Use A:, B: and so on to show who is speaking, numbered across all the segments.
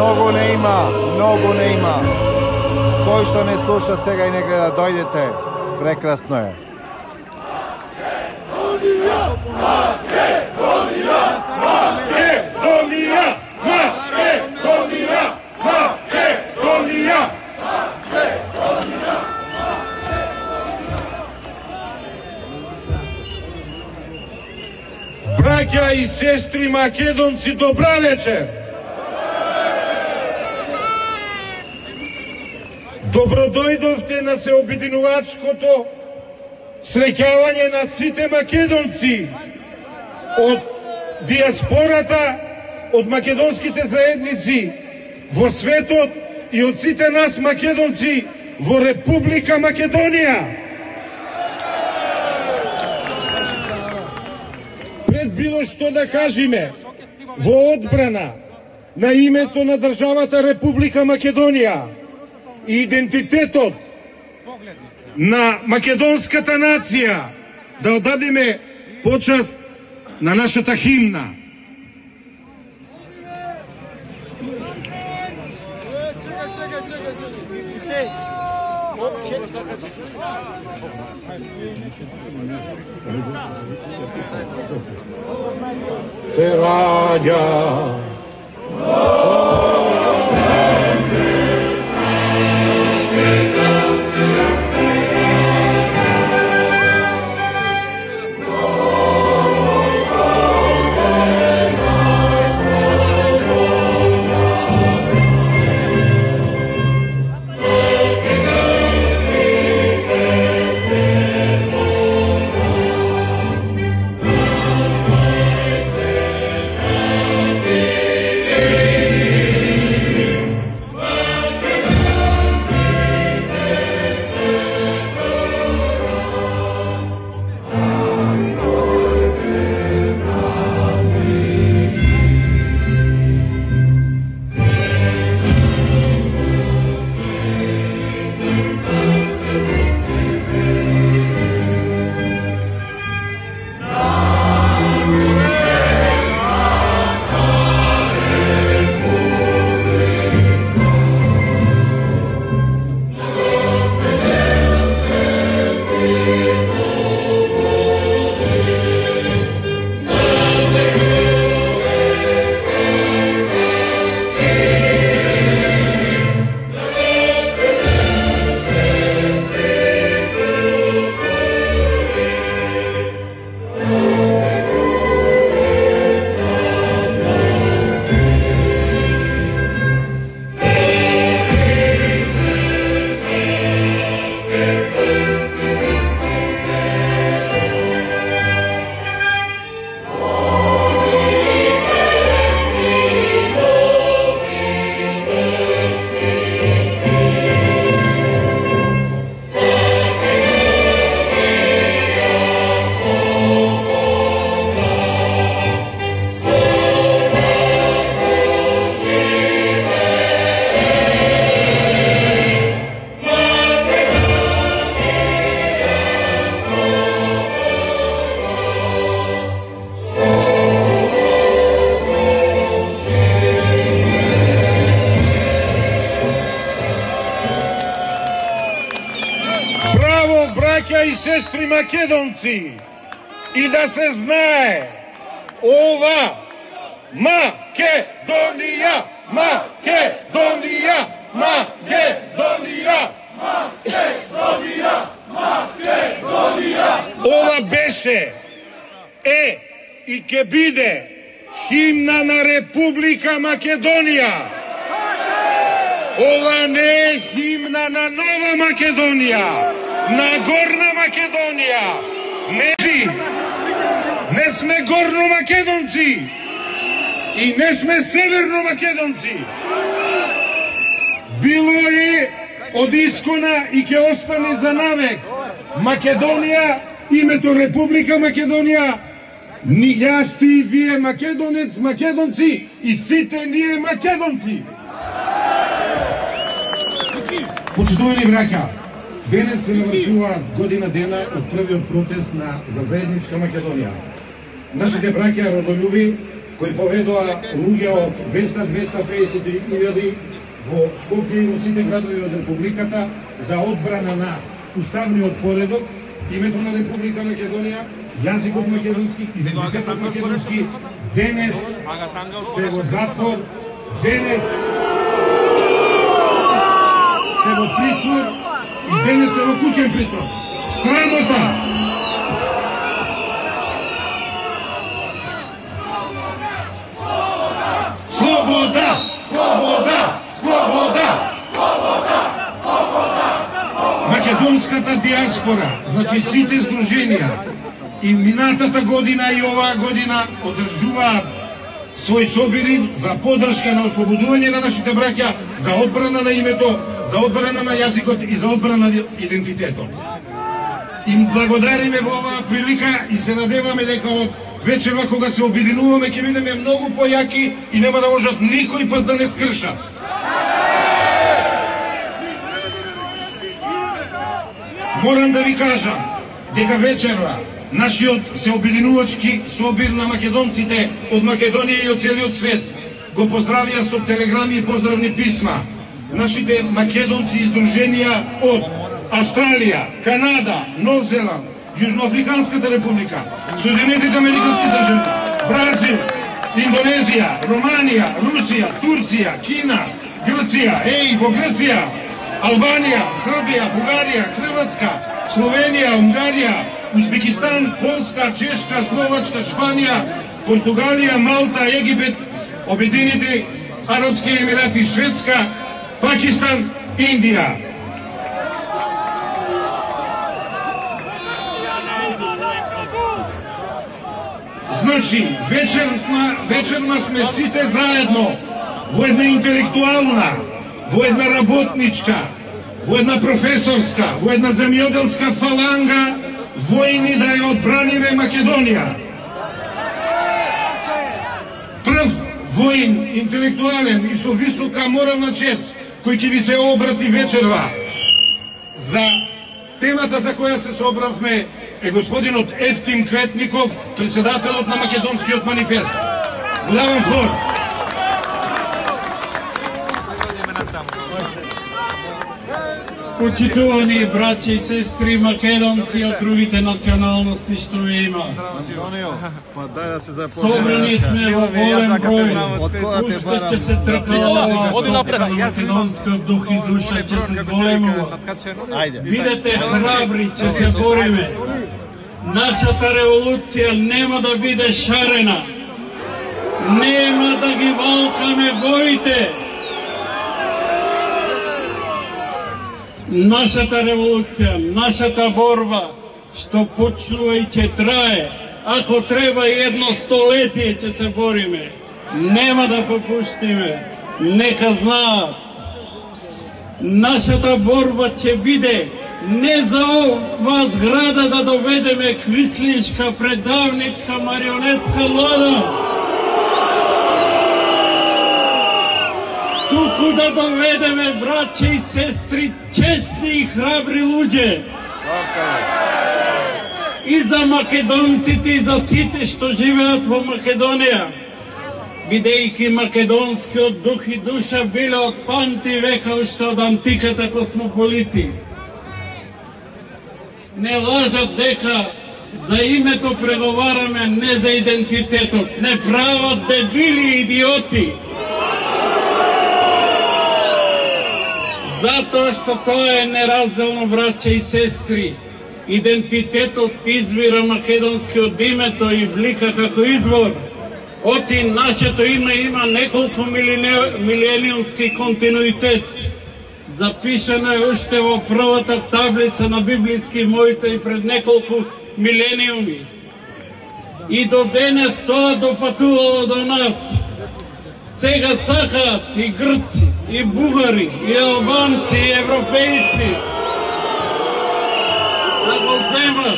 A: Многу не има. Кој што не слуша сега и не гледа, дојдете. Прекрасно е.
B: Браќа и сестри македонци, добра вечер! Добродојдовте на сеобединувачкото среќавање на сите македонци од диаспората, од македонските заедници во светот и од сите нас македонци во Република Македонија. Пред било што да кажеме во одбрана на името на државата Република Македонија и идентитетот на македонската нација, да оддадеме почаст на нашата химна. Се раѓа и сестри македонци, и да се знае, ова Македонија, Македонија, Македонија, Македонија, Македонија. Ова беше, и ќе биде химна на Република Македонија. Ова не е химна на Нова Македонија, на Горна Македонија. Не сме горно македонци и не сме северно македонци. Било е од искона и ќе остане за навек. Македонија, името Република Македонија, јас ти и вие македонец, македонци и сите ние македонци. Почитувани браќа, денес се навршува година дена од првиот протест за заедничка Македонија. Нашите браќа родолюби кои поведоа луѓе од 200-250 во Скопје и во сите градови од Републиката за одбрана на уставниот поредок, името на Република Македонија, јазикот македонски, идентитетот македонски, денес се во затвор, денес се во притвор и денес се во куќен притвор. Срамота! Слобода! Слобода! Слобода! Македонската диаспора, значи сите здруженија, и минатата година и оваа година одржуваат свој собири за поддршка на ослободување на нашите браќа, за одбрана на името, за одбрана на јазикот и за одбрана на идентитетот. Им благодариме во оваа прилика и се надеваме дека од вечерва кога се обединуваме ќе бидеме многу појаки и нема да можат никој пат да не скршат. Морам да ви кажам дека вечерва нашиот сеобединувачки собир на македонците од Македонија и од целиот свет го поздравија со телеграми и поздравни писма нашите македонци издруженија од Австралија, Канада, Нов Зеланд, Јужноафриканската република, Соединетите американски држави, Бразил, Индонезија, Романија, Русија, Турција, Кина, Грција, во Грција, Албанија, Србија, Бугарија, Хрватска, Словенија, Унгарија, Узбекистан, Полска, Чешка, Словачка, Шпанија, Португалија, Малта, Египет, Обединените Арапски Емирати, Шведска, Пакистан, Индија. Значи, вечерма сме сите заедно во една интелектуална, во една работничка, во една професорска, во една земјоделска фаланга, војни да ја одбраниме Македонија. Прв воин, интелектуален и со висока морална чест, кој ќе ви се обрати вечерва за темата за која се собравме е господинот Ефтим Клетников, председателот на Македонскиот манифест. Давам збор.
C: Почитувани браќа и сестри македонци од другите националности што ви има. Собрани сме во голем број, уште ќе се тркала македонскиот дух и душа, ќе се зголемува. Бидете храбри, ќе се бориме. Нашата револуција нема да биде шарена. Нема да ги валкаме боите. Нашата револуција, нашата борба, што почнува и ќе трае, ако треба и едно столетие ќе се бориме, нема да попуштиме, нека знаат. Нашата борба ќе биде не за оваа зграда да доведеме квисличка, предавничка, марионетска лада, туку да доведеме браќа и сестри, честни и храбри луѓе. И за македонците и за сите што живеат во Македонија, бидејќи македонскиот дух и душа биле од памти века уште од антиката космополити. Не лажат дека за името преговараме, не за идентитетот. Не прават дебили идиоти. Затоа што тоа е неразделно, браќа и сестри. Идентитетот извира македонски од името и влика како извор. Оти нашето име има неколку милениумски континуитет. Запишано е уште во првата таблица на библиски Мојсей пред неколку милениуми. И до денес тоа допатувало до нас. Сега сакаат и грци, и бугари, и албанци, и европејци да го земат.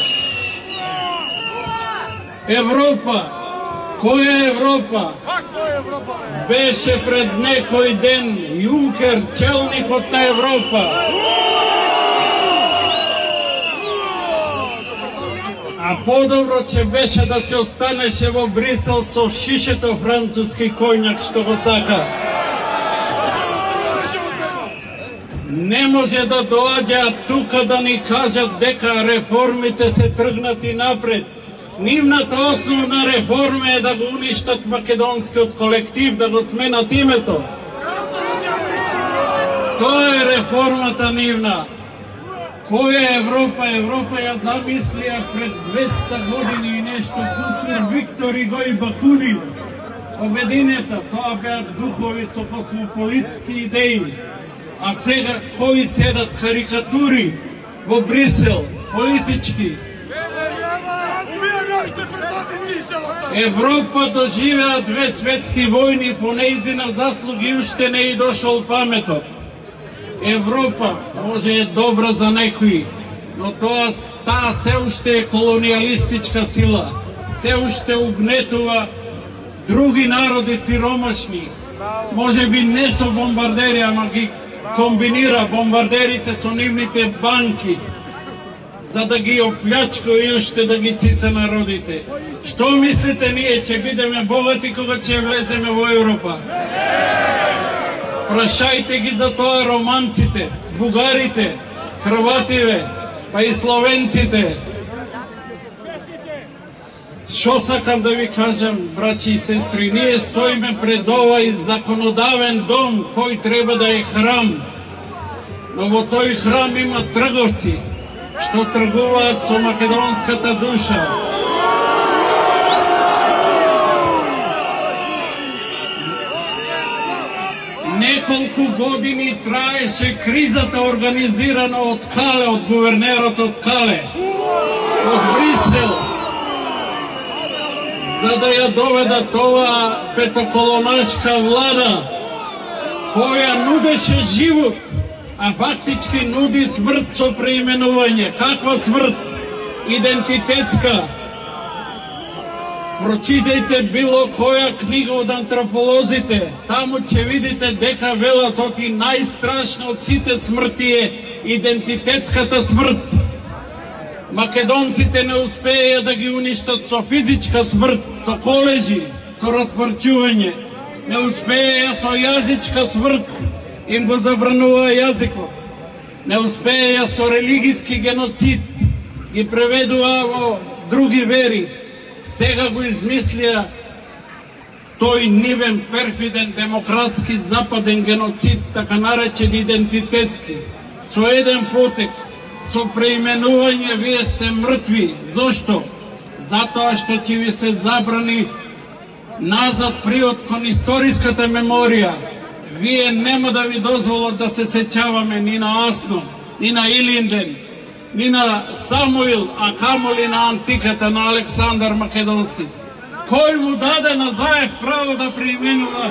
C: Европа. Која е Европа? Беше пред некој ден Јункер, челникот на Европа. А подобро ќе беше да се останеше во Брисел со шишето француски коњак што го сака. Не може да доаѓаат тука да ни кажат дека реформите се тргнати напред. Нивната основна реформа е да го уништат македонскиот колектив, да го сменат името. Тоа е реформата нивна. Која е Европа? Европа ја замислија пред 200 години и нешто Куцур, Виктор Иго и Бакунин. Обединета, тоа беа духови со космополитски идеи. А сега кои седат карикатури во Брисел, политички. Европа доживеа 2 светски војни, по нејзина заслуги уште не и дошол паметот. Европа може е добра за некои, но таа се уште е колониалистичка сила, се уште угнетува други народи сиромашни. Може би не со бомбардери, ама ги комбинира бомбардерите со нивните банки, за да ги оплячка и уште да ги цица народите. Што мислите, ние ќе бидеме богати кога ќе влеземе во Европа? Прашајте ги за тоа романците, бугарите, хрвативе, па и словенците. Што сакам да ви кажам, браќи и сестри, ние стоиме пред овај законодавен дом кој треба да е храм. Но во тој храм има трговци што тргуваат со македонската душа. Неколку години траеше кризата организирана од Кале, од гувернерот од Кале, од Брисел, за да ја доведат ова петоколонашка влада, која нудеше живот, а фактички нуди смрт со преименување. Каква смрт? Идентитетска. Прочитајте било која книга од антрополозите, таму ќе видите дека велат оти најстрашна од сите смрти е идентитетската смрт. Македонците не успеја да ги уништат со физичка смрт, со колежи, со распарчување. Не успеја со јазичка смрт, им го забранува јазикот. Не успеја со религиски геноцид, ги преведува во други вери. Сега го измислија тој нивен перфиден демократски западен геноцид, така наречен идентитетски. Со еден потек, со преименување вие сте мртви. Зошто? Затоа што ќе ви се забрани назад приот кон историската меморија. Вие нема да ви дозволат да се сеќаваме ни на Асно, ни на Илинден, ни на Самуил, а камоли на антиката на Александар Македонски. Кој му даде на Заев право да преименува?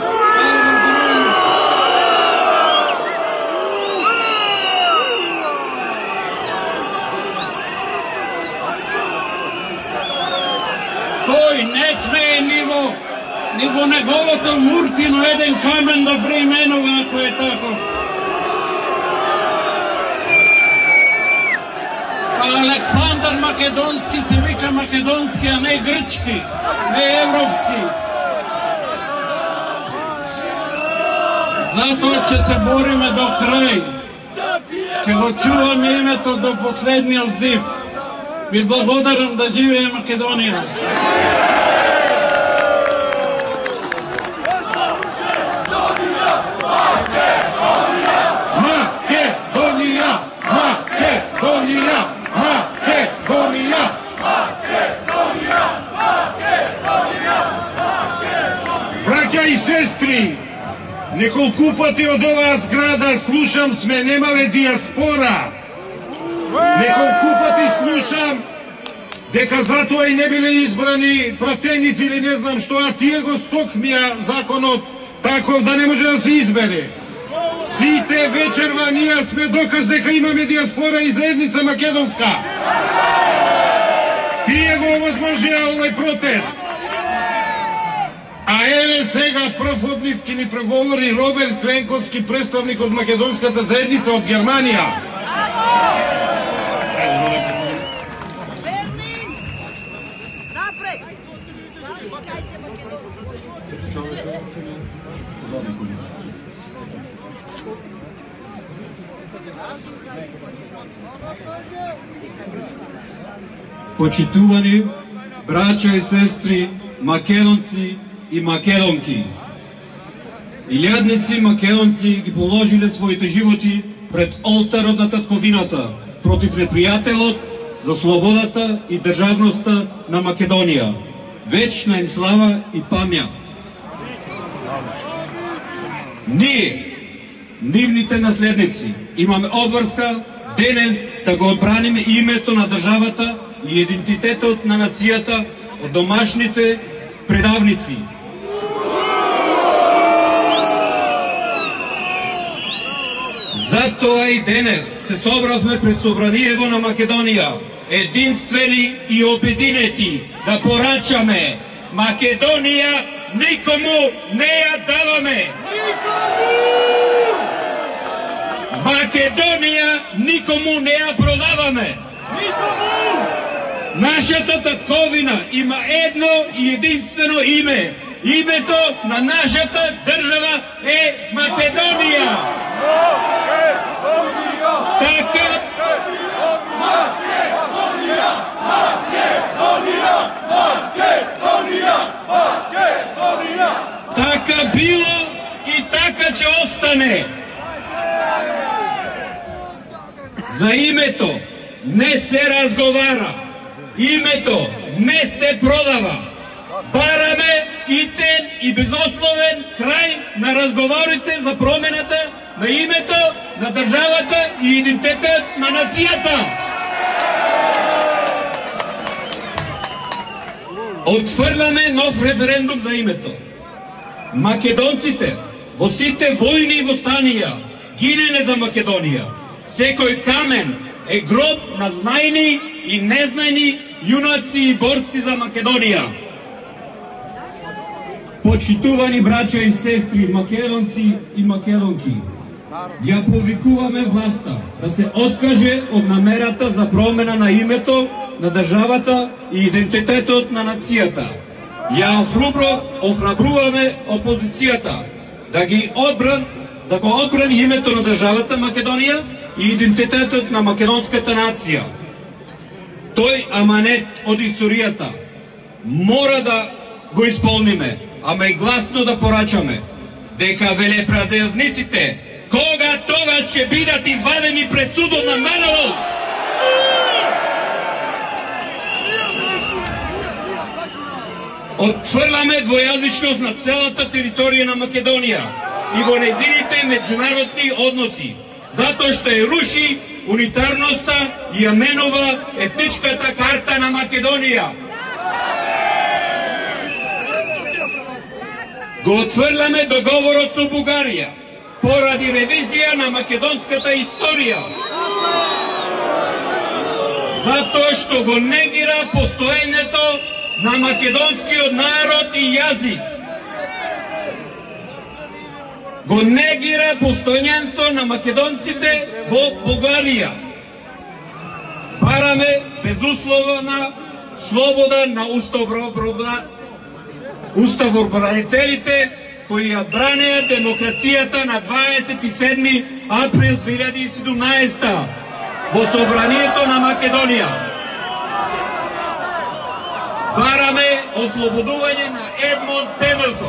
C: Тој не смее ни во неговото муртино еден камен да преименува, ако е тако. Александар Македонски се вика македонски, а не грчки, не европски. Затоа ќе се бориме до крај. Ќе го чуваме името до последниот вздих. Ви благодарам, да живее Македонија.
B: Браќа и сестри, неколку пати од оваа зграда слушам сме немале диаспора. Неколку пати слушам дека затоа и не биле избрани пратеници или не знам што, а тие го стокмија законот таков да не може да се избере. Сите вечерва ние сме доказ дека имаме диаспора и заедница македонска. Тие го овозможија овој протест. А еве сега прв од нив ќе ни проговори Роберт Кленковски, представник од македонската заедница од Германија.
D: Почитувани браќа и сестри, македонци и македонки. Илјадници македонци ги положиле своите животи пред олтарот на татковината против непријателот за слободата и државноста на Македонија. Вечна им слава и памјат. Ние, нивните наследници, имаме обврска денес да го одбраниме името на државата и идентитетот на нацијата од домашните предавници. Затоа и денес се собравме пред Собраниево на Македонија, единствени и обединети, да порачаме: Македонија никому не ја даваме! Македонија никому не ја продаваме! Нашата татковина има едно и единствено име. Името на нашата држава е Македонија. Така така било и така ќе остане. За името не се разговара, името не се продава. Бараме итен и безусловен крај на разговорите за промената на името на државата и идентитет на нацијата. Отфрламе нов референдум за името. Македонците во сите војни и востанија гинеле за Македонија. Секој камен е гроб на знајни и незнајни јунаци и борци за Македонија. Почитувани браќа и сестри, македонци и македонки, ја повикуваме власта да се откаже од намерата за промена на името на државата и идентитетот на нацијата. Ја охрабруваме опозицијата да го одбрани името на државата Македонија и идентитетот на македонската нација. Тој аманет од историјата мора да го исполниме, ама и гласно да порачаме дека велепрадавниците кога тога ќе бидат извадени пред судот на народот. Отфрламе двојазичност на целата територија на Македонија и во нејзините меѓународни односи, затоа што ја руши унитарноста и ја менува етничката карта на Македонија. Го отфрламе договорот со Бугарија поради ревизија на македонската историја, затоа што го негира постоењето на македонскиот народ и јазик. Го негира постоењето на македонците во Бугарија. Бараме безусловна слобода на уставобранителите кои ја бранеа демократијата на 27 април 2017 во Собранието на Македонија. Бараме ослободување на Едмон Темелков.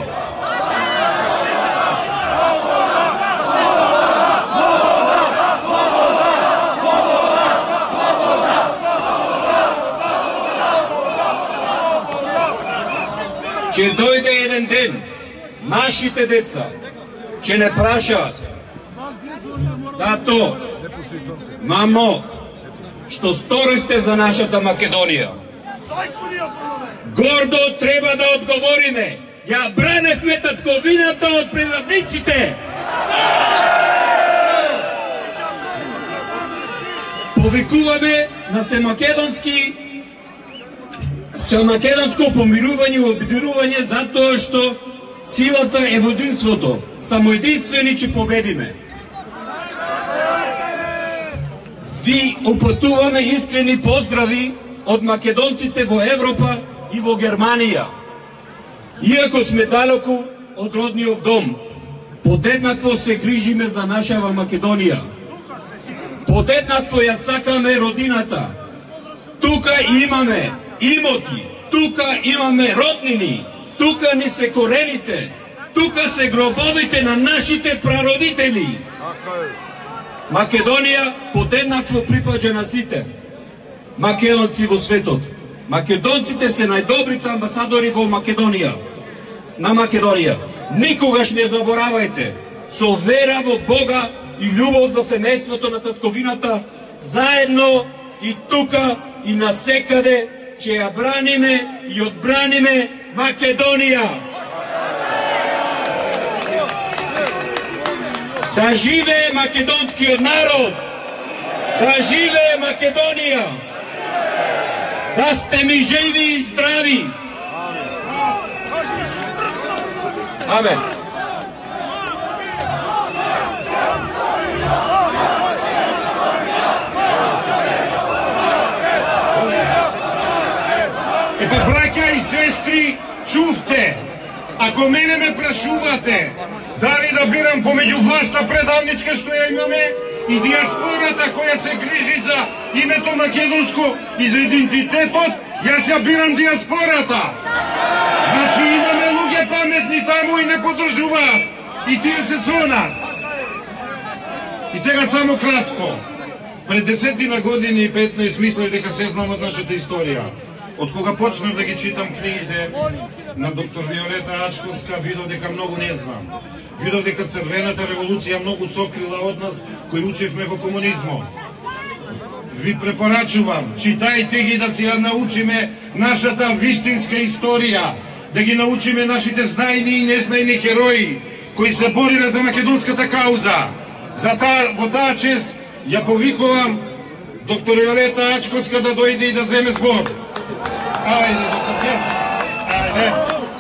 D: Ќе дојде еден ден, нашите деца ќе не прашаат: тато, мамо, што сторивте за нашата Македонија? Гордо треба да одговориме: ја браневме татковината од предавниците. Повикуваме на македонско помирување и обединување, затоа што силата е во единството. Само единствени ќе победиме. Ви упатуваме искрени поздрави од македонците во Европа и во Германија. Иако сме далеку од родниот дом, подеднакво се грижиме за нашава Македонија. Подеднакво ја сакаме родината. Тука имаме имоти, тука имаме роднини, тука ни се корените, тука се гробовите на нашите прародители. Македонија подеднакво припаѓа на сите македонци во светот. Македонците се најдобрите амбасадори во Македонија. На Македонија. Никогаш не заборавајте, со вера во Бога и љубов за семејството на татковината, заедно и тука и насекаде ќе ја браниме и одбраниме Македонија. Да живее македонскиот народ! Да живее Македонија! Да сте ми живи и здрави! Амен!
B: Епа, браќа и сестри, чувте, ако мене ме прашувате дали да бирам помеѓу власта предавничка што ја имаме и диаспората која се грижи за името македонско и за идентитетот, јас ја бирам диаспората. Значи имаме луѓе паметни таму и не подржуваат. И тие се со нас. И сега само кратко. Пред 10 години и 15 мислев дека се знам од нашата историја. Од кога почнав да ги читам книгите на доктор Виолета Ачковска, видов дека многу не знам. Видов дека Црвената револуција многу сокрила од нас, кои учевме во комунизмот. Ви препорачувам, читајте ги да си ја научиме нашата вистинска историја, да ги научиме нашите знајни и незнајни херои, кои се бориле за македонската кауза. Во таа чест ја повикувам доктор Виолета Ачковска да дојде и да земе збор. Ајде, доктор, ајде.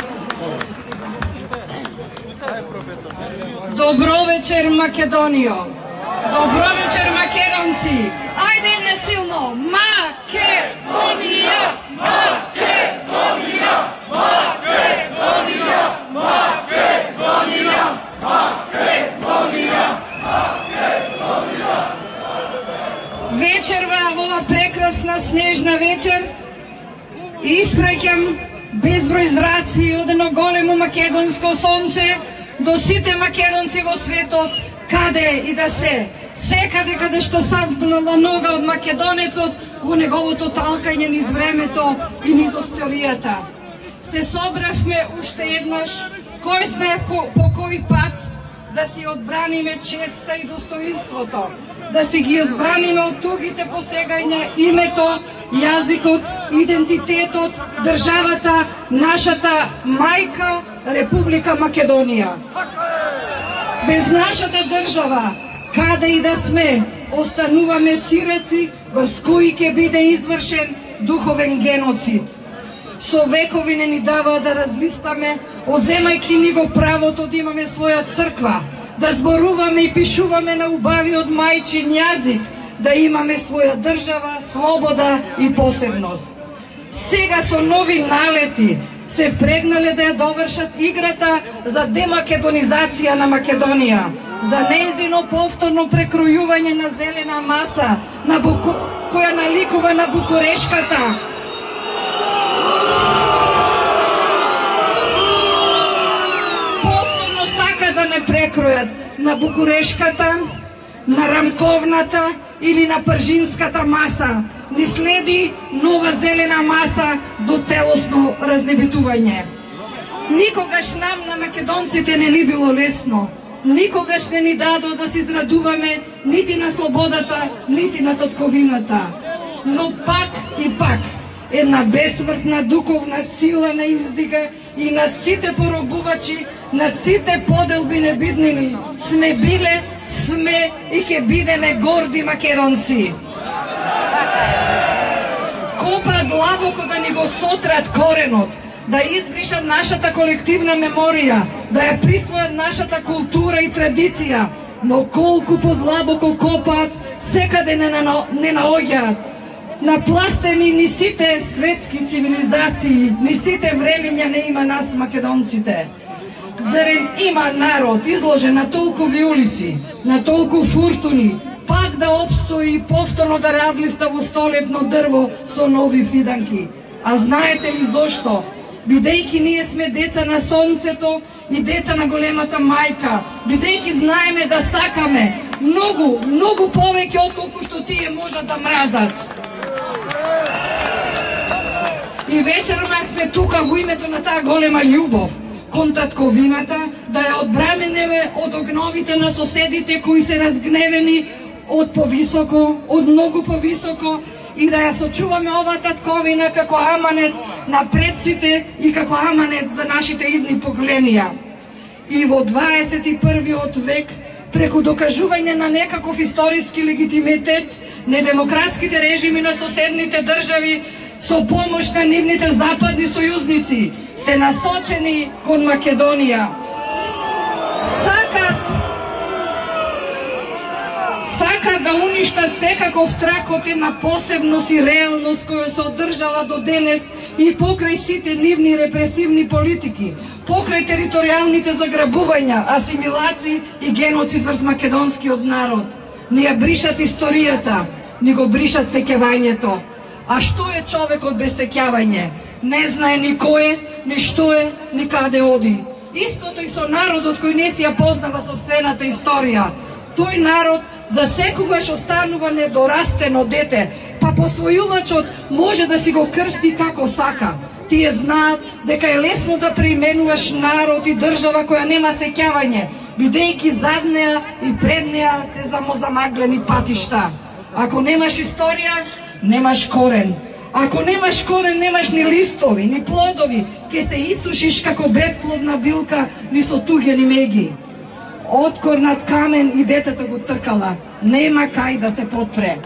E: Добро вечер, Македонијо! Добро вечер, македонци! Ајде несилно! Македонија! Македонија! Македонија! Македонија! Македонија! Македонија! Вечерва, ова прекрасна снежна вечер, испраќам безброј зраци од едно големо македонско сонце до сите македонци во светот, каде и да се, секаде каде што сапнала нога од македонецот во неговото талкање низ времето и низ историјата. Се собравме уште еднаш, кој знае по кој пат, да си одбраниме честа и достоинството, да си ги одбраниме од тугите посегања името, јазикот, идентитетот, државата, нашата мајка Република Македонија. Без нашата држава, каде и да сме, остануваме сираци врз кои ќе биде извршен духовен геноцид. Со векови не ни дава да разлистаме, оземајќи ни го правото да имаме своја црква, да зборуваме и пишуваме на убавиот мајчин јазик, да имаме своја држава, слобода и посебност. Сега со нови налети се впрегнале да ја довршат играта за демакедонизација на Македонија, за нејзино повторно прекројување на зелена маса, која наликува на Букурешката. Повторно сака да не прекројат на Букурешката, на Рамковната или на Пржинската маса. Ни следи нова зелена маса до целосно разнебитување. Никогаш нам на македонците не ни било лесно. Никогаш не ни дадо да се израдуваме нити на слободата, нити на татковината. Но пак и пак една бесмртна духовна сила на издига и над сите поробувачи, над сите поделби небиднини сме биле, сме и ќе бидеме горди македонци. Копаат длабоко да ни го сотрат коренот, да избришат нашата колективна меморија, да ја присвојат нашата култура и традиција, но колку подлабоко копаат, секаде не наоѓаат. Напластени ни сите светски цивилизации, ни сите времења не има нас македонците. Зарем има народ изложен на толку виулици, на толку фуртуни, пак да обстои и повторно да разлиста во столетно дрво со нови фиданки. А знаете ли зошто? Бидејќи ние сме деца на сонцето и деца на големата мајка, бидејќи знаеме да сакаме многу, многу повеќе отколку што тие можат да мразат. И вечерма сме тука во името на таа голема љубов кон татковината, да ја одбранеме од огновите на соседите кои се разгневени од повисоко, од многу повисоко, и да ја сочуваме оваа татковина како аманет на предците и како аманет за нашите идни поколенија. И во 21. век, преку докажување на некаков историски легитимитет, недемократските режими на соседните држави со помош на нивните западни сојузници се насочени кон Македонија. Сакат да уништат секаков трак од една посебност и реалност која се одржала до денес и покрај сите нивни репресивни политики, покрај територијалните заграбувања, асимилации и геноцид врз македонскиот народ. Не ја бришат историјата, ни го бришат сеќавањето. А што е човекот без сеќавање? Не знае ни кој е, ни што е, ни каде оди. Истото и со народот кој не си ја познава сопствената историја. Тој народ за секогаш останува недорастено дете, па посвојувачот може да си го крсти како сака. Тие знаат дека е лесно да преименуваш народ и држава која нема сеќавање, бидејќи зад неа и пред неа се замаглени патишта. Ако немаш историја, немаш корен. Ако немаш корен, немаш ни листови, ни плодови, ке се исушиш како бесплодна билка ни со туѓени меги. Откор над камен и детето го тркала, нема кај да се потпре.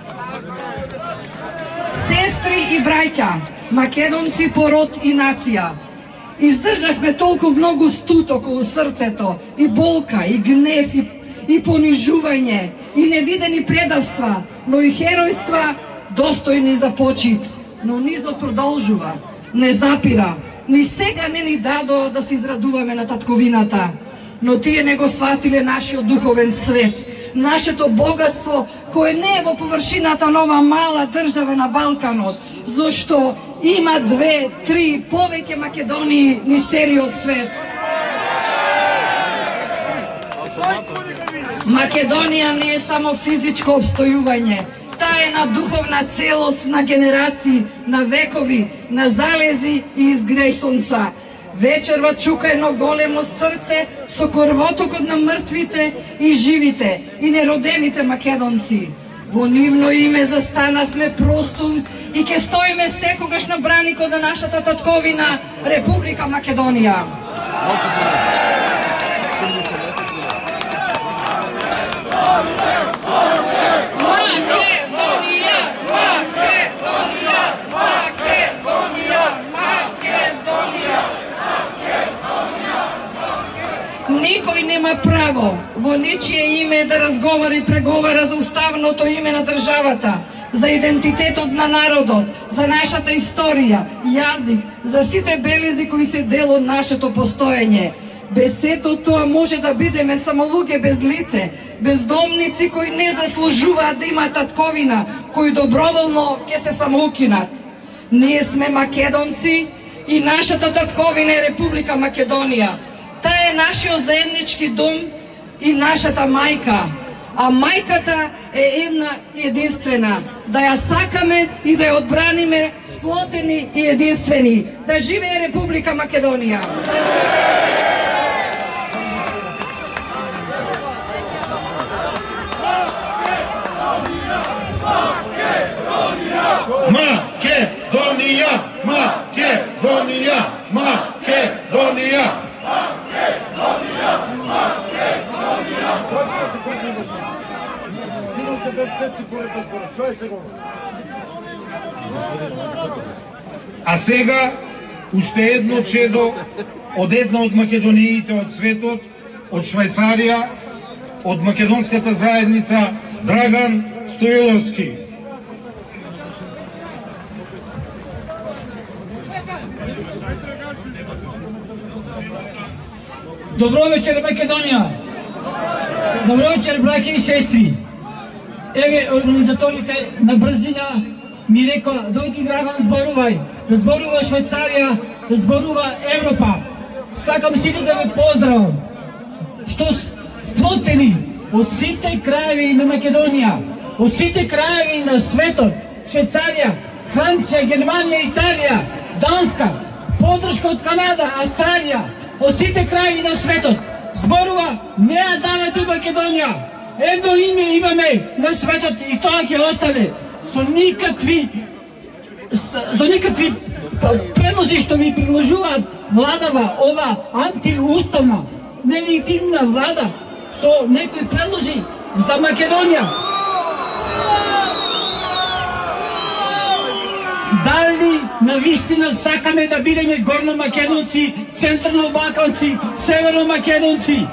E: Сестри и браќа, македонци по род и нација, издржавме толку многу студ околу срцето, и болка, и гнев, и понижување, и невидени предавства, но и херојства достојни за почит. Но низот продолжува, не запира, ни сега не ни дадо да се израдуваме на татковината. Но тие не го сватиле нашиот духовен свет, нашето богатство, кое не е во површината на ова мала држава на Балканот, зашто има 2, 3 повеќе Македонии низ целиот свет. Македонија не е само физичко обстојување, таа е на духовна целост на генерации, на векови, на залези и изгреј сонца. Вечерва чука едно големо срце со корвотокот на мртвите и живите и неродените македонци. Во нивно име застанавме простум и ќе стоиме секогаш на браникот на нашата татковина Република Македонија. Никој нема право во ничие име да разговара и преговара за уставното име на државата, за идентитетот на народот, за нашата историја, јазик, за сите белези кои се дел од нашето постоење. Без сето тоа може да бидеме само луѓе без лице, бездомници кои не заслужуваат да имаат татковина, кои доброволно ќе се самоукинат. Ние сме македонци и нашата татковина е Република Македонија. Таа е нашиот заеднички дом и нашата мајка. А мајката е една и единствена. Да ја сакаме и да ја одбраниме сплотени и единствени. Да живее Република Македонија!
B: Македонија! Македонија! Македонија! А сега уште едно чедо од една од македониите од светот, од Швајцарија, од македонската заедница Драган Стоиловски.
F: Добро вечер, Македонија! Добро вечер, браќа и сестри! еве организаторите на брзина ми рекоа, дојди Драган, зборувај, да зборува Швајцарија, да зборува Европа. Сакам сите да ве поздравам, што сплотени од сите краеви на Македонија, од сите краеви на светот, Швајцарија, Франција, Германија, Италија, Данска, подршка од Канада, Австралија, од сите краеви на светот, зборува, не ја давате Македонија. Едно име имаме на светот и тоа ќе остане. Со никакви предлози што ви приложуваат владава, ова антиуставна, нелегитимна влада, со некои предлози за Македонија. Дали навистина сакаме да бидеме горномакедонци, централнобалканци, северномакедонци?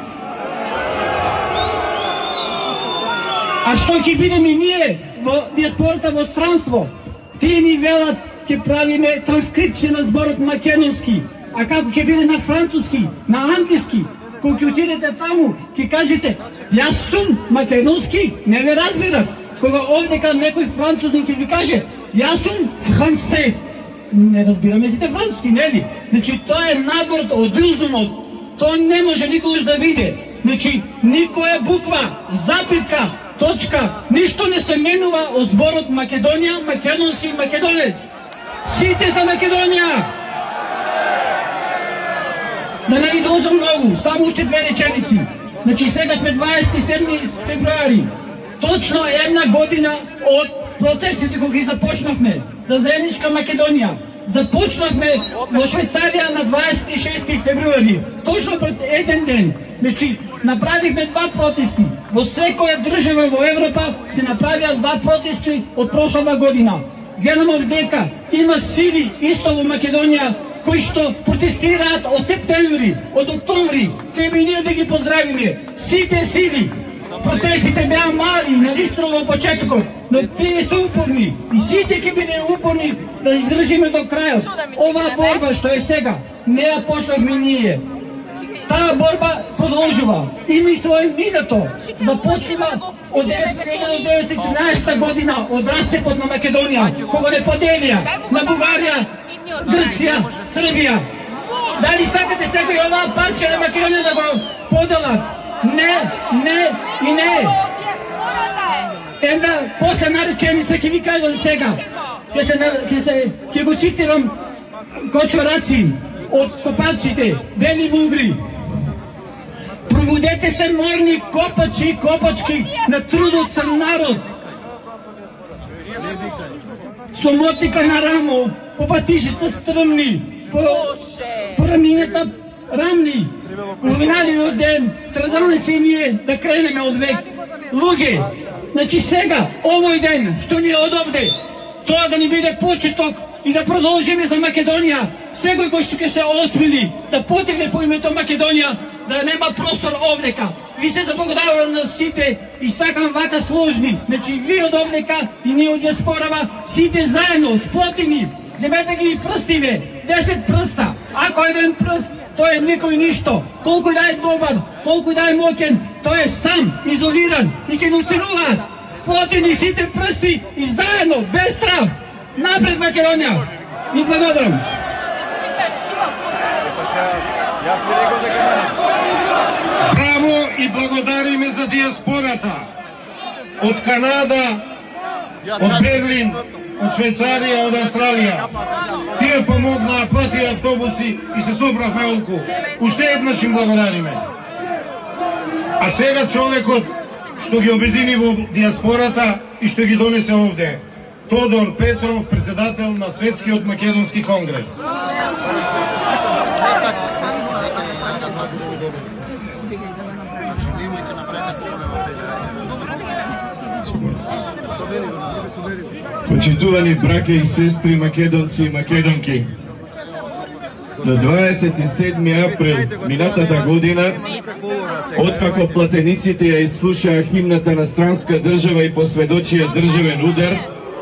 F: А што ќе бидеме ние во диаспората во странство? Тие ни велат ќе правиме транскрипција на зборот македонски, а како ќе биде на француски, на англиски? Кога ќе отидете таму, ќе кажете, јас сум македонски, не ве разбират. Кога овдека некој французин ќе ви каже, јас сум франце, не разбираме сите француски, нели? Значи, тоа е надворот од разумот, тоа не може никогаш да биде. Значи, никоја буква, запитка, точка, ништо не се менува од зборот Македонија, македонски и македонец. Сите за Македонија! Да не ви должам многу, само уште две реченици. Значи, сега сме 27 февруари. Точно една година од протестите кога ги започнавме за заедничка Македонија. Започнавме во Швајцарија на 26 февруари. Точно пред еден ден. Значи, направивме два протести. Во секоја држава во Европа се направија два протести од прошлава година. Гледаме дека има сили исто во Македонија кои што протестираат од септември, од октомври. Треба и ние да ги поздравиме. Сите сили. Протестите беа мали, наистина во почетокот, но тие се упорни и сите ќе биде упорни да издржиме до крајот. Оваа борба што е сега, не ја почнавме ние. Таа борба продолжува. Има и свој минато. Започнува од 1913 година, од расцепот на Македонија, кога не поделија на Бугарија, Грција, Србија. Дали сакате сега и оваа парче на Македонија да го поделат? Не, не и не. Една последна реченица ќе ви кажам сега. Ќе го цитирам Кочо Рацин од Копачите, Бели бугри. Пробудете се, морни копачи и копачки на трудот сам народ. Со мотика на рамо, по патишите стрмни, по рамнината рамни. Новиналивиот ден, страдални си ние да кренеме од век. Луѓе, значи сега, овој ден, што ни е од овде, тоа да ни биде почеток и да продолжиме за Македонија. Секој кој што ќе се осмели да потегне по името Македонија, да нема простор овдека. Ви се заблагодарувам на сите и сакам вака сложни. Значи, ви од овдека и ние од диаспорава, сите заедно, сплотени, земете ги прстиве, 10 прста. Ако еден прст, тој е никој ништо. Колку да е добар, колку да е моќен, тој е сам, изолиран и ќе го целуваат. Сплотени сите прсти и заедно, без страв. Напред Македонија! Ви благодарам!
B: Браво и благодариме за диаспората. Од Канада, од Берлин, од Швајцарија, од Австралија. Тие помогнаа, плати автобуси и се собравме олку. Уште еднаш им благодариме. А сега човекот што ги обедини во диаспората и што ги донесе овде. Тодор Петров, председател на Светскиот македонски конгрес.
G: Почитувани браќа и сестри македонци и македонки, на 27 април минатата година, откако платениците ја изслушаа химната на странска држава и посведочија државен удар,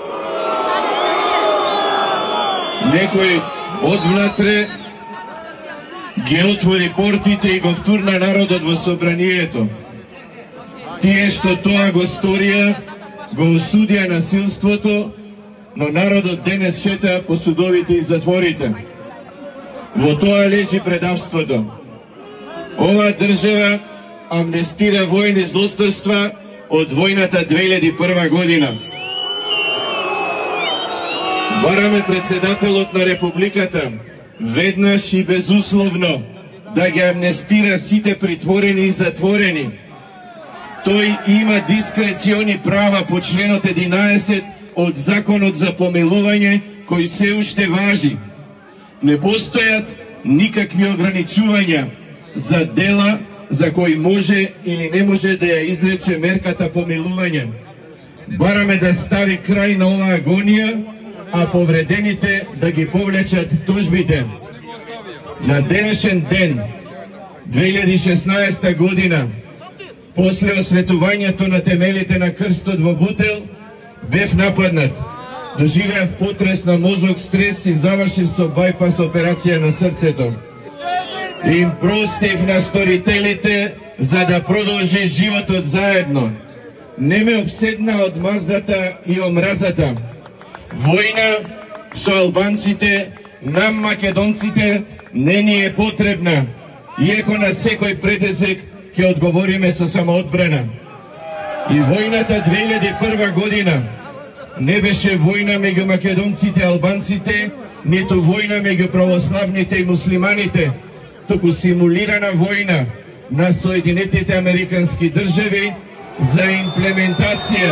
G: некој одвнатре ги отвори портите и го втурна народот во собранието. Тие што тоа го сторија, го осудија насилството, но народот денес шета по судовите и затворите. Во тоа лежи предавството. Оваа држава амнестира војни злосторства од војната 2001 година. Бараме председателот на Републиката веднаш и безусловно да ги амнестира сите притворени и затворени. Тој има дискрециони права по членот 11 од Законот за помилување, кој се уште важи. Не постојат никакви ограничувања за дела за кои може или не може да ја изрече мерката помилување. Бараме да стави крај на оваа агонија, а повредените да ги повлечат тужбите. На денешен ден, 2016 година, после осветувањето на темелите на крстот во Бутел, бев нападнат. Доживеав потрес на мозок, стрес и завршив со бајпас операција на срцето. Им простив на сторителите за да продолжи животот заедно. Не ме обседна од маздата и омразата. Војна со албанците, нам македонците, не ни е потребна, иако на секој претезек ќе одговориме со самоодбрана. И војната 2001 година не беше војна меѓу македонците и албанците, ниту војна меѓу православните и муслиманите, туку симулирана војна на Соединетите Американски држави за имплементација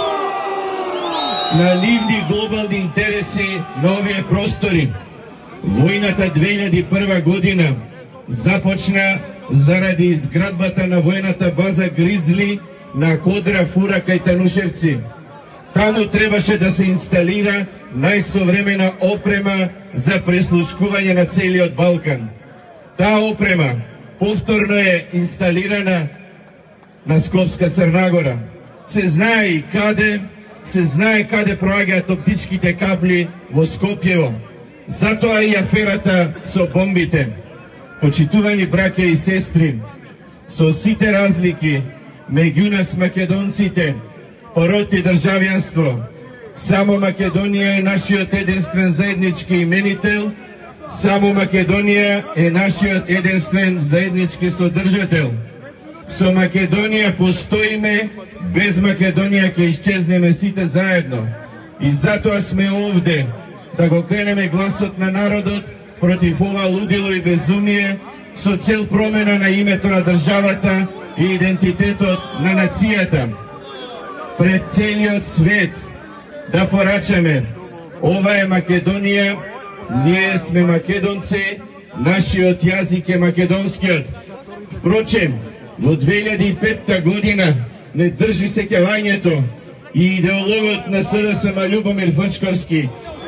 G: на нивни глобални интереси на овие простори. Војната 2001 година започна заради изградбата на војната база Гризли на Кодра, Фура кај Танушевци. Таму требаше да се инсталира најсовремена опрема за преслушкување на целиот Балкан. Таа опрема повторно е инсталирана на Скопска Црнагора. Се знае каде проаѓаат оптичките кабли во Скопјево. Затоа и аферата со бомбите. Почитувани браќа и сестри, со сите разлики меѓу нас македонците, пород и државјанство, само Македонија е нашиот единствен заеднички именител, само Македонија е нашиот единствен заеднички содржател. Со Македонија постоиме, без Македонија ќе исчезнеме сите заедно. И затоа сме овде, да го кренеме гласот на народот против ова лудило и безумие, со цел промена на името на државата и идентитетот на нацијата. Пред целиот свет да порачаме, ова е Македонија, ние сме македонци, нашиот јазик е македонскиот. Впрочем, во 2005 година не држи сеќавањето и идеологот на СДСМ Љубомир Фрчковски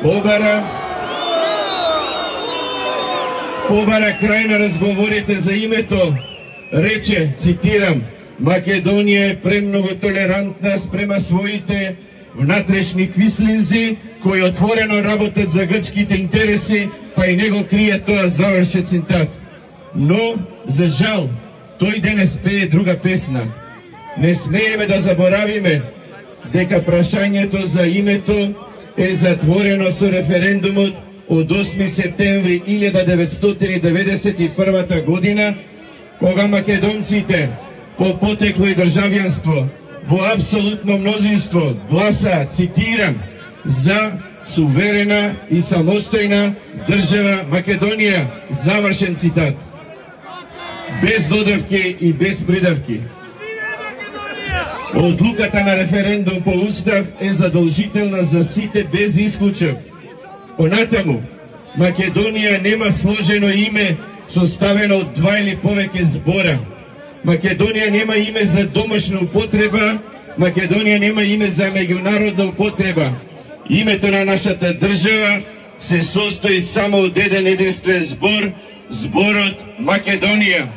G: побара крај на разговорите за името, рече, цитирам, Македонија е премногу толерантна спрема своите внатрешни квислинзи, кои отворено работат за грчките интереси, па и него крие тоа, завршен цитат. Но, за жал, тој денес пее друга песна. Не смееме да заборавиме дека прашањето за името е затворено со референдумот од 8 септември 1991 година, кога македонците по потекло и државјанство во апсолутно мнозинство гласа, цитирам, за суверена и самостојна држава Македонија, завршен цитат. Без додавки и без придавки. Одлуката на референдум по устав е задолжителна за сите без исклучок. Понатаму, Македонија нема сложено име составено од 2 или повеќе збора. Македонија нема име за домашна употреба, Македонија нема име за меѓународна употреба. Името на нашата држава се состои само од еден единствен збор, зборот Македонија.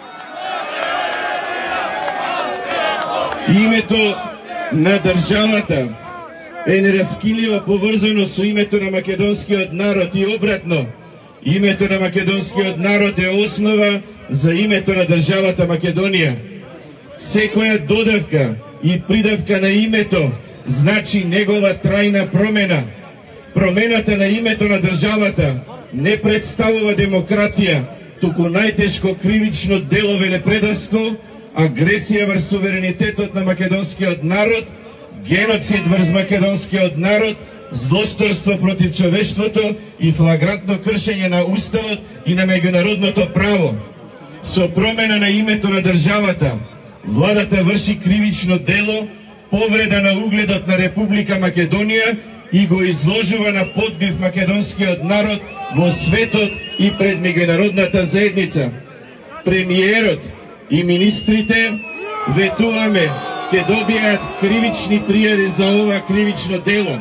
G: Името на државата е нераскинливо поврзано со името на македонскиот народ и обратно. Името на македонскиот народ е основа за името на државата Македонија. Секоја додавка и придавка на името значи негова трајна промена. Промената на името на државата не представува демократија, туку најтешко кривично дело велепредавство, агресија врз суверенитетот на македонскиот народ, геноцид врз македонскиот народ, злосторство против човештвото и флагрантно кршење на уставот и на меѓународното право. Со промена на името на државата, владата врши кривично дело, повреда на угледот на Република Македонија и го изложува на подбив македонскиот народ во светот и пред меѓународната заедница. Премиерот и министрите, ветуваме, ќе добијат кривични пријави за ова кривично дело.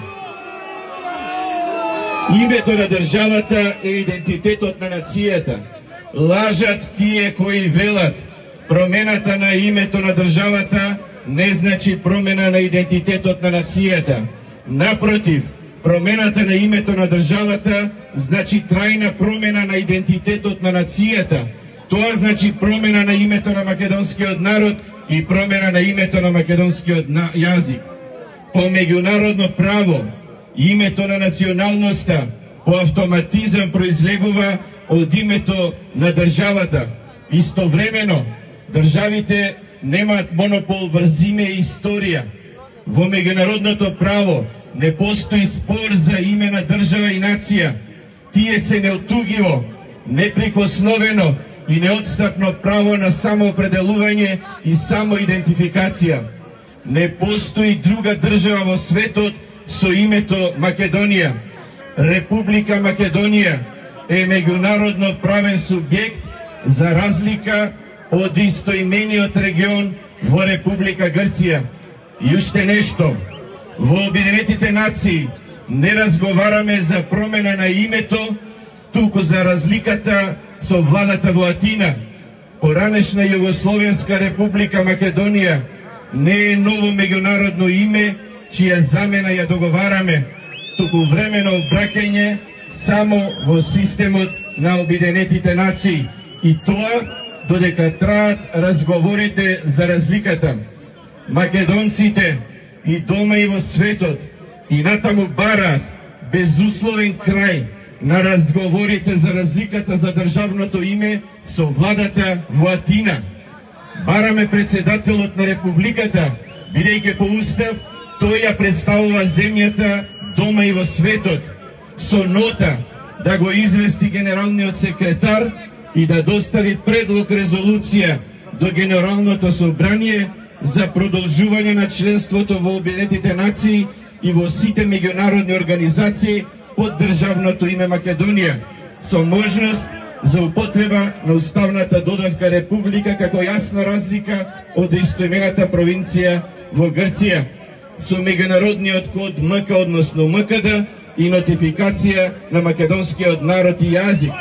G: Името на државата е идентитетот на нацијата. Лажат тие кои велат промената на името на државата не значи промена на идентитетот на нацијата. Напротив, промената на името на државата значи трајна промена на идентитетот на нацијата. Тоа значи промена на името на македонскиот народ и промена на името на македонскиот јазик. По меѓународно право, името на националноста по автоматизам произлегува од името на државата. Истовремено, државите немаат монопол врз име и историја. Во меѓународното право не постои спор за име на држава и нација. Тие се неотугиво, неприкосновено и неотстапно право на самоопределување и самоидентификација. Не постои друга држава во светот со името Македонија. Република Македонија е меѓународно правен субјект за разлика од истоимениот регион во Република Грција. И уште нешто, во Обединетите нации не разговараме за промена на името, туку за разликата со владата во Атина. Поранешна Југословенска Република Македонија не е ново меѓународно име, чија замена ја договараме, туку времено обраќање само во системот на Обединетите нации. И тоа додека траат разговорите за разликата. Македонците и дома и во светот и натаму бараат безусловен крај на разговорите за разликата за државното име со владата во Атина. Бараме председателот на Републиката, бидејќи по устав тој ја представува земјата дома и во светот, со нота да го извести генералниот секретар и да достави предлог резолуција до Генералното собрание за продолжување на членството во Обединетите нации и во сите меѓународни организации под државното име Македонија, со можност за употреба на уставната додавка Република како јасна разлика од истоимената провинција во Грција, со меѓународниот код МК, односно МКД, и нотификација на македонскиот народ и јазик.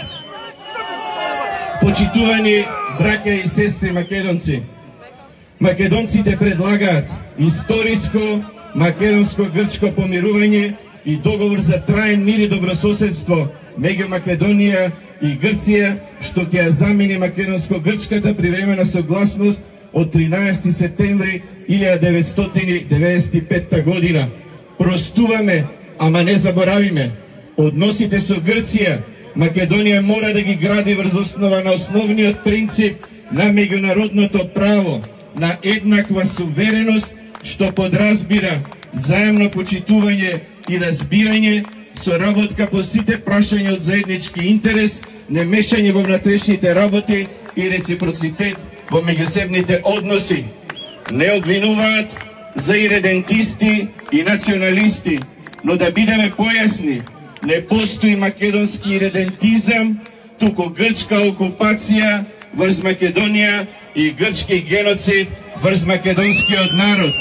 G: Почитувани браќа и сестри македонци, македонците предлагаат историско македонско-грчко помирување и договор за траен мир и добрососедство меѓу Македонија и Грција, што ќе ја замени македонско-грчката привремена согласност од 13 септември 1995 година. Простуваме, ама не заборавиме. Односите со Грција, Македонија мора да ги гради врз основа на основниот принцип на меѓународното право, на еднаква сувереност, што подразбира заемно почитување и разбирање, соработка по сите прашања од заеднички интерес, немешање во внатрешните работи и реципроцитет во меѓусебните односи. Не обвинуваат за иредентисти и националисти, но да бидеме појасни, не постои македонски иредентизам, туку грчка окупација врз Македонија и грчки геноцид врз македонскиот народ.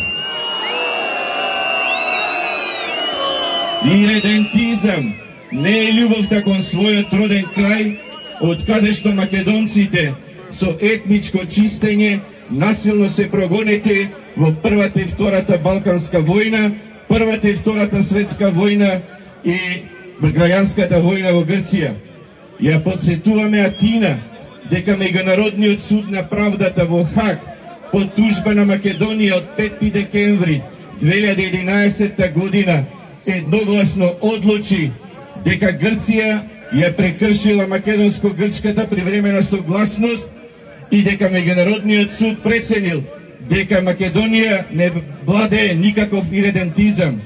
G: Иредентизам не е љубовта кон својот роден крај, од каде што македонците со етничко чистење насилно се прогонети во Првата и Втората Балканска војна, Првата и Втората светска војна и граѓанската војна во Грција. Ја подсетуваме Атина дека Меѓународниот суд на правдата во Хаг по тужба на Македонија од 5 декември 2011 година едногласно одлучи дека Грција ја прекршила македонско-грчката привремена согласност и дека Меѓународниот суд преценил дека Македонија не владее никаков иредентизам.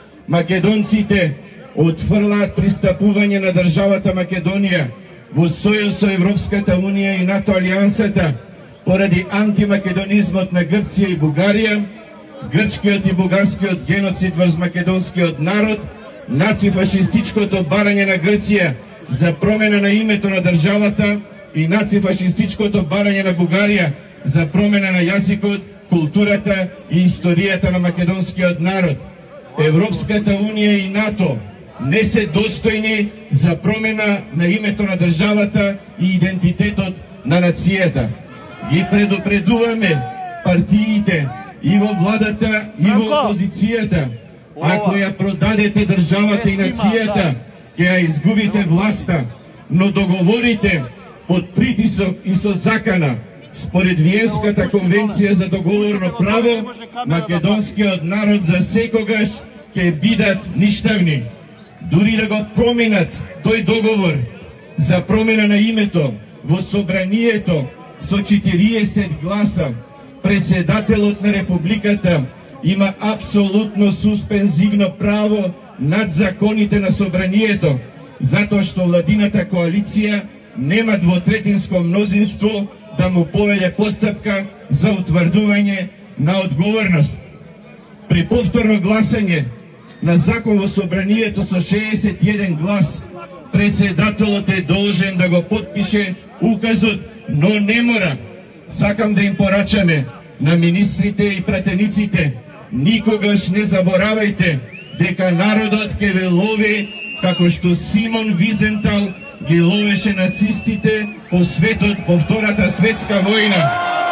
G: Македонците отфрлаат пристапување на државата Македонија во сојуз со Европската унија и НАТО алијансата поради антимакедонизмот на Грција и Бугарија, грчкиот и бугарскиот геноцид врз македонскиот народ, нацифашистичкото барање на Грција за промена на името на државата и нацифашистичкото барање на Бугарија за промена на јазикот, културата и историјата на македонскиот народ. Европската унија и НАТО не се достојни за промена на името на државата и идентитетот на нацијата. Ги предупредуваме партиите и во владата и во опозицијата, ако ја продадете државата и нацијата, ќе ја изгубите власта, но договорите под притисок и со закана според Виенската конвенција за договорно право, македонскиот народ за секогаш ќе бидат ништавни. Дури да го проминат тој договор за промена на името во собранието со 40 гласа, председателот на Републиката има апсолутно суспензивно право над законите на собранието, затоа што владината коалиција нема двотретинско мнозинство да му поведе постапка за утврдување на одговорност. При повторно гласање на закон во собранието со 61 глас, председателот е должен да го потпише указот, но не мора. Сакам да им порачаме на министрите и пратениците, никогаш не заборавајте дека народот ќе ве лови како што Симон Визентал ги ловеше нацистите по светот по Втората светска војна.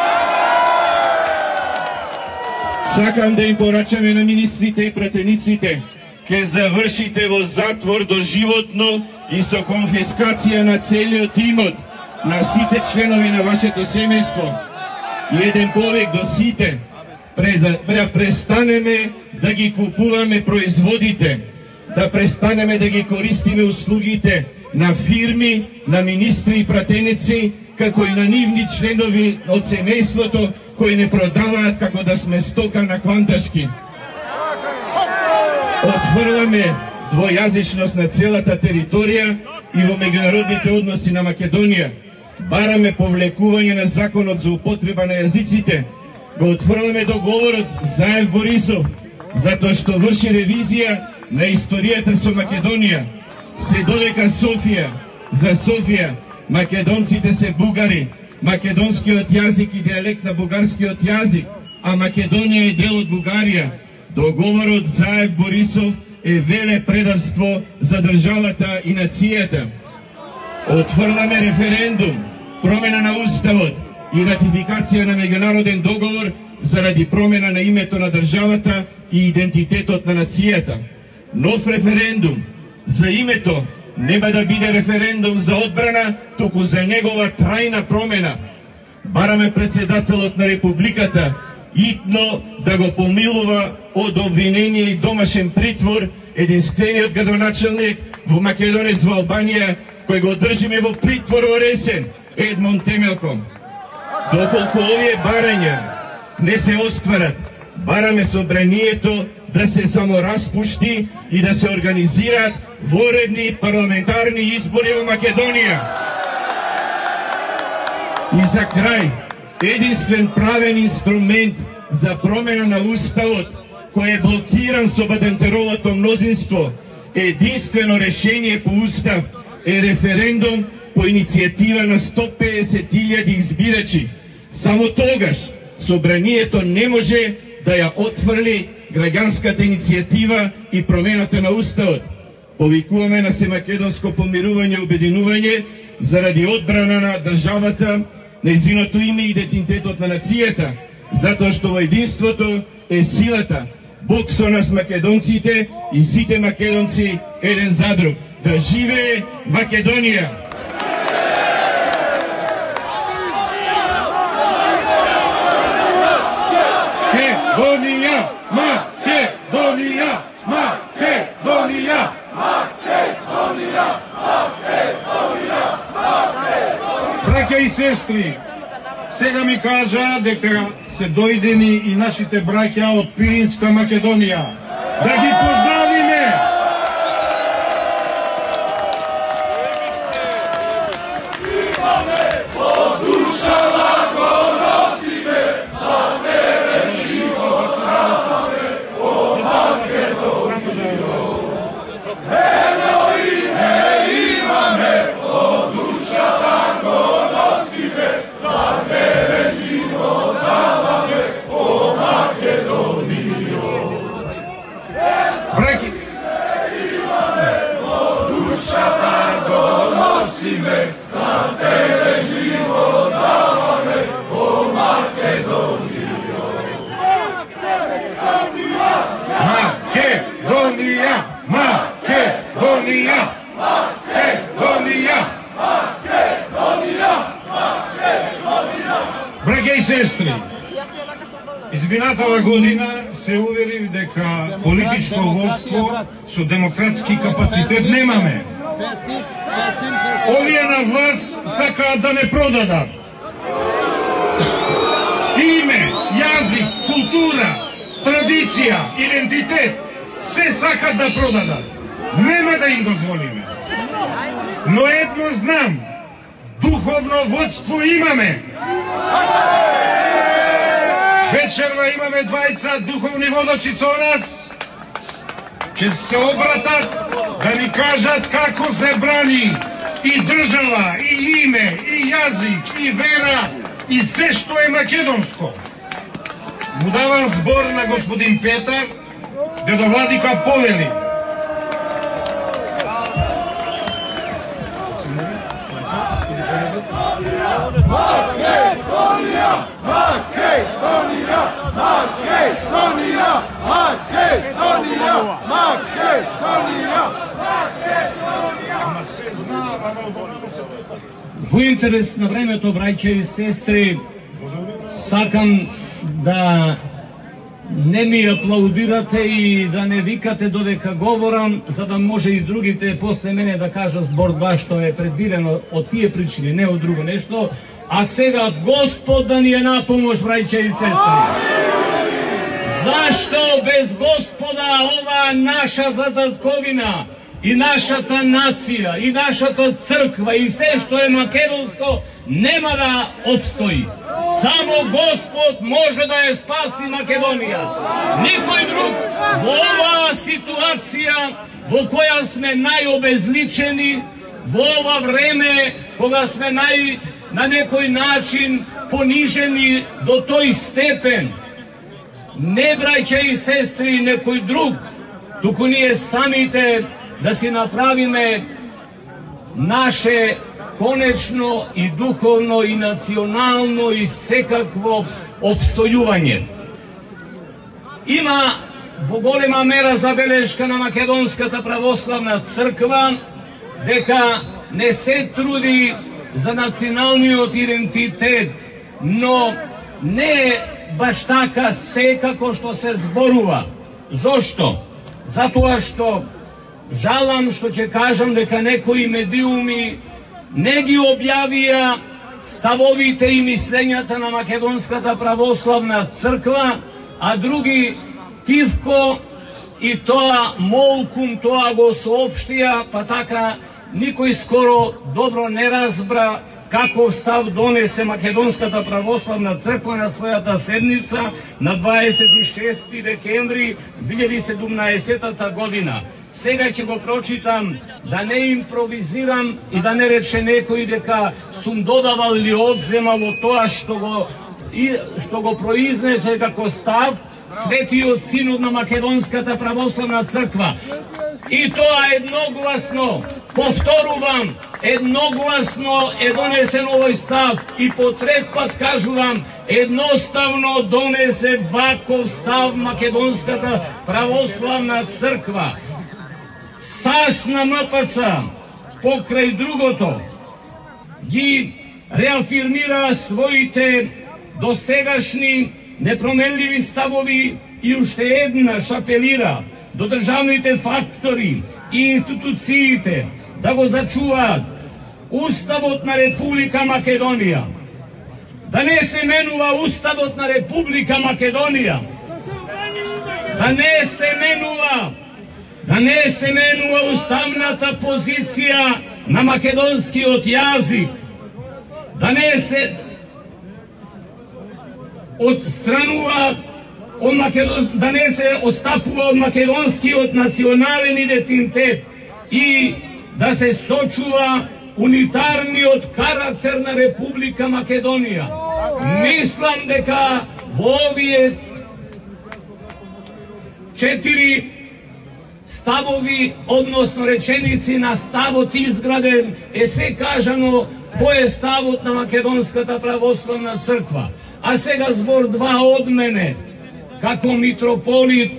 G: Сакам да им порачаме на министрите и пратениците, ќе завршите во затвор доживотно и со конфискација на целиот имот на сите членови на вашето семејство. И еден повик до сите, престанеме да ги купуваме производите, да престанеме да ги користиме услугите на фирми, на министри и пратеници, како и на нивни членови од семејството, кои не продаваат како да сме стока на кванташки. Отфрламе двојазичност на целата територија и во меѓународните односи на Македонија. Бараме повлекување на законот за употреба на јазиците. Го отфрламе договорот Заев-Борисов, затоа што врши ревизија на историјата со Македонија. Се додека за Софија, македонците се бугари, македонскиот јазик и дијалект на бугарскиот јазик, а Македонија е дел од Бугарија. Договорот Заев-Борисов е веле предавство за државата и нацијата. Отфрламе референдум, промена на уставот и ратификација на меѓународен договор заради промена на името на државата и идентитетот на нацијата. Нов референдум за името нема да биде референдум за одбрана, туку за негова трајна промена. Бараме председателот на Републиката итно да го помилува од обвинение и домашен притвор единствениот градоначелник во Македонец во Албанија, кој го држиме во притвор во Ресен, Едмон Темелком. Доколку овие барања не се остварат, бараме собранието да се самораспушти и да се организираат воредни парламентарни избори во Македонија. И за крај, единствен правен инструмент за промена на уставот, кој е блокиран со Бадентеровото мнозинство, единствено решение по устав е референдум по иницијатива на 150.000 избирачи. Само тогаш собранието не може да ја отфрли граѓанската иницијатива и промената на уставот. Повикуваме на семакедонско помирување и обединување заради одбрана на државата, нејзиното име и идентитетот на нацијата, затоа што во единството е силата. Бог со нас македонците и сите македонци еден за друг. Да живее Македонија!
B: Македонија! Македонија! Македонија, Македонија, Македонија, Македонија. Браќа и сестри, сега ми кажа дека се дојдени и нашите браќа од Пиринска Македонија. Да ги поздравиме! Браќа и сестри, изминатава година се уверив дека политичко водство со демократски капацитет немаме. Овие на власт сакаат да не продадат. Име, јазик, култура, традиција, идентитет, се сакат да продадат. Нема да им дозволиме. Но едно знам, духовно водство имаме. Вечерва имаме двајца духовни водачи со нас. Ке се обратат да ни кажат како се брани и држава, и име, и јазик, и вера, и се што е македонско. Му давам збор на господин Петар, дедовладика повели. Македонија, Македонија, Македонија, Македонија, Македонија.
F: Во интерес на времето, браќа и сестри, сакам да не ми аплаудирате и да не викате додека говорам, за да може и другите после мене да кажат збор два што е предвидено од тие причини, не од друго нешто. А сега Господ да ни е на помош, браќа и сестри. Зашто без Господа ова наша татковина и нашата нација и нашата црква и се што е македонско нема да обстои. Само Господ може да ја спаси Македонија. Никој друг во оваа ситуација во која сме најобезличени, во ова време кога сме на некој начин понижени до тој степен. Не, браќа и сестри, некој друг, туку ние самите да си направиме наше конечно и духовно и национално и секакво обстојување. Има во голема мера забелешка на Македонската православна црква дека не се труди за националниот идентитет, но не е баш така секако што се зборува. Зошто? Затоа што жалам што ќе кажам дека некои медиуми не ги објавија ставовите и мислењата на Македонската православна црква, а други тивко и тоа молкум тоа го соопштија, па така никој скоро добро не разбра каков став донесе Македонската православна црква на својата седница на 26 декември 2017 година. Сега ќе го прочитам, да не импровизирам и да не рече некој дека сум додавал или одземал од тоа што го произнесе како став Светиот Синод на Македонската православна црква. И тоа едногласно, повторувам, едногласно е донесен овој став и по трет пат кажувам, едноставно донесе ваков став Македонската православна црква. САС на МПЦ, покрај другото, ги реафирмира своите досегашни
H: непроменливи ставови и уште еднаш апелира до државните фактори и институциите да го зачуваат Уставот на Република Македонија. Да не се менува Уставот на Република Македонија. Да не се менува уставната позиција на македонскиот јазик. Да не се отстранува да не се отстапува од македонскиот национален идентитет и да се сочува унитарниот карактер на Република Македонија. Мислам дека во овие 4 ставови, односно реченици на ставот изграден, е се кажано кој е ставот на Македонската православна црква. А сега збор 2 од мене, како митрополит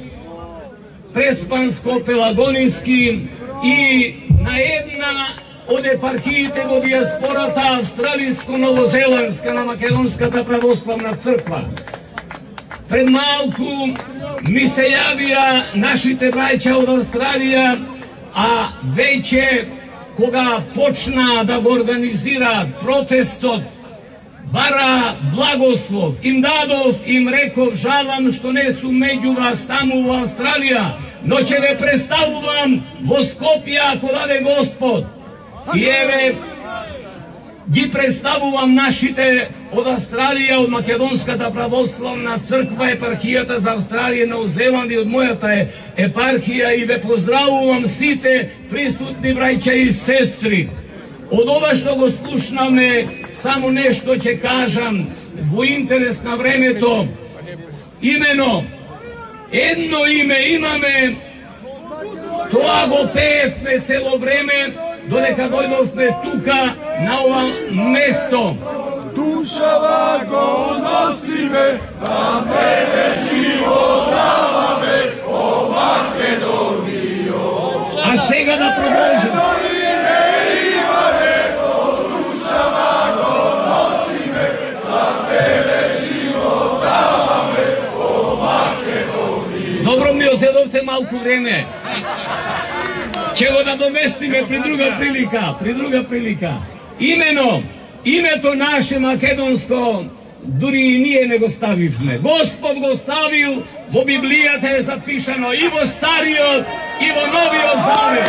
H: Преспанско-Пелагонински и на една од епархиите во диаспората австралиско-новозеландска на Македонската православна црква. Пред малку ми се јавија нашите браќа од Австралија, а веќе кога почна да го организира протестот, бара благослов, им дадов, им реков, жалам што не сум меѓу вас таму во Австралија, но ќе ве представувам во Скопје ако даде Господ. И еве ги представувам нашите од Австралија, од Македонската православна црква, епархијата за Австралија, Нов Зеланд и од мојата епархија, и ве поздравувам сите присутни браќа и сестри. Од ова што го слушнаме, само нешто ќе кажам во интерес на времето. Имено, едно име имаме, тоа го пеевме цело време, додека дојдовме тука на ова место.
I: Душава го носиме, за тебе живот даваме, о Македонијо.
H: А сега да продолжим. Добро ми озедовте малку време. Ќе го надоместиме при друга прилика. Името наше македонско, дури и ние не го ставивме. Господ го ставил, во Библијата е запишано и во Стариот, и во Новиот Завет.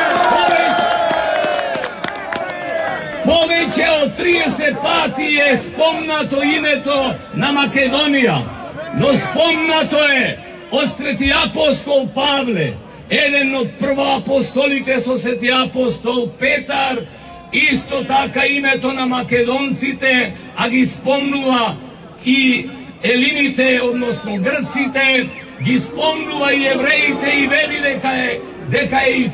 H: Повеќе од 30 пати е спомнато името на Македонија, но спомнато е од свети апостол Павле, еден од првоапостолите со свети апостол Петар, исто така името на македонците, а ги спомнува и елините, односно грците, ги спомнува и евреите и вели дека е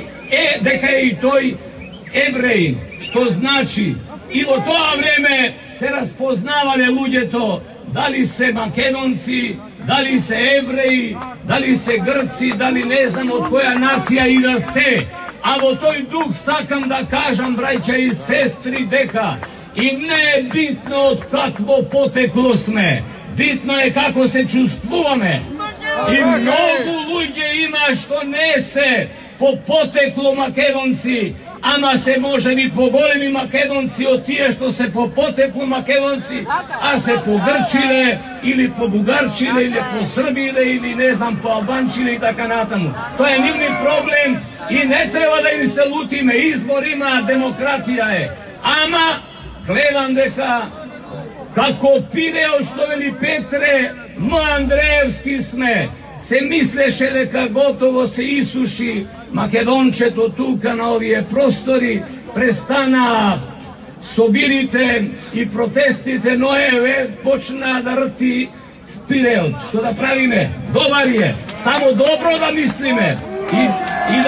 H: и тој евреин, што значи и во тоа време се распознавале луѓето дали се македонци, дали се евреи, дали се грци, дали не знам од која нација и да се. А во тој дух сакам да кажам, браќа и сестри, дека и не е битно од какво потекло сме, битно е како се чувствуваме. И многу луѓе има што не се по потекло македонци, ама се може би поголеми македонци од тие што се по потекло македонци, а се погрчиле, или по бугарчиле, или по србиле, или не знам, по албанчиле и така натаму. Тоа е нивни проблем и не треба да им се лутиме. Избор има, демократија е. Ама, гледам дека, како пидео што вели Петре, мој Андреевски сме, се мислеше дека готово се исуши македончето тука на овие простори, престана собирите и протестите, но еве почна да рти спиреот. Што да правиме? Добар е, само добро да мислиме и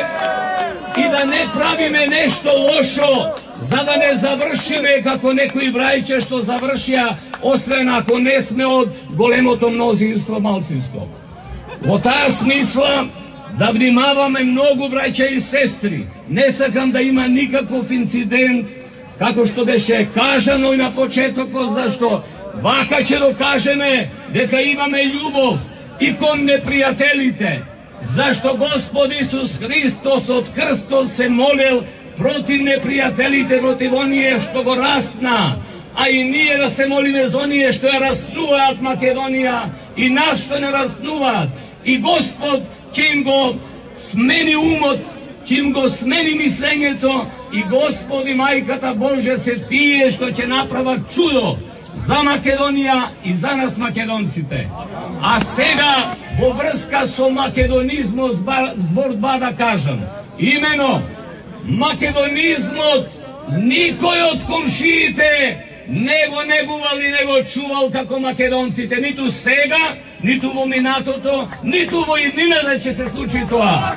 H: да не правиме нешто лошо, за да не завршиме како некои брајче што завршија, освен ако не сме од големото мнозинство малцинство. Во таа смисла да внимаваме многу, браќа и сестри. Не сакам да има никаков инцидент, како што беше кажано и на почетокот, зашто Вака ќе докажеме дека имаме љубов и кон непријателите, зашто Господ Исус Христос од крстот се молел против непријателите, против оние што го растна, а и ние да се молиме за оние што ја растнуваат Македонија и нас што не растнуваат. И Господ ќе им го смени умот, ќе им го смени мислењето и Господ и Мајката Божја се тие што ќе направат чудо за Македонија и за нас македонците. А сега во врска со македонизмот збор два да кажам. Имено, македонизмот никој од комшиите не го негувал и не го чувал како македонците, ниту сега, ниту во минатото, ниту во иднината ќе се случи тоа.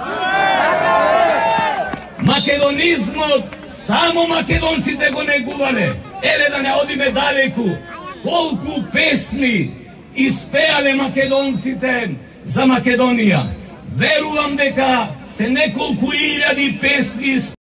H: Македонизмот само македонците го негувале. Еве да не одиме далеку, колку песни испеале македонците за Македонија. Верувам дека се неколку илјади песни